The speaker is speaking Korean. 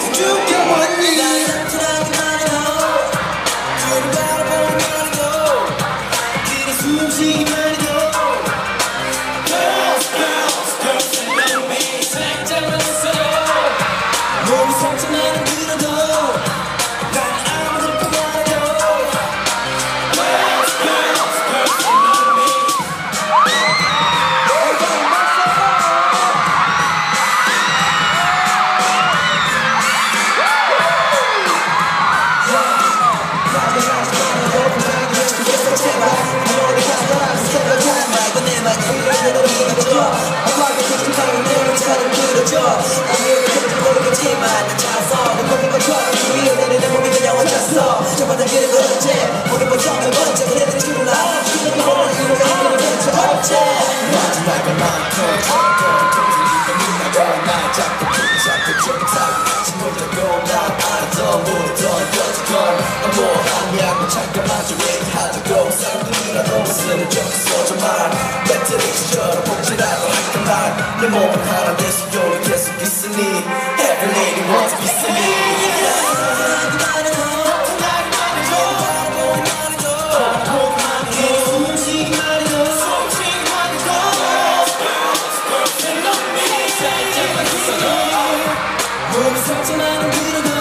죽여왔니 숨쉬기만 해도 Girls, girls, girls and love me 살짝만 웃어요 몸이 상처나는 들어도 난 아무도 그만해요 Girls, girls, girls and love me 엄마가 계속하는 내가 차를 들어줘 아무리 그런지 모르겠지만 난 찾았어 내 몸이 걸쳐는 위에 내려 내 몸이 그냥 얹혔어 저 바닥 길을 걸었지 우리 못 잡는 번째 그래도 죽을라 그래도 너무 이루가 이루는 벤처 없지 마지막에 마음껏 날 잡고 붙잡고 쫓아 신고자고 난 알았던 모르던 여지건 난 뭐하냐고 잠깐만 좀 얘기하자고 쌍둥이라도 쓰는 적이 있어 정말 배터리처럼 복제라도 할까 말 내 몸은 하나 내 수요는 계속 있으니 Every lady wants to be 몸이 상처나는 그런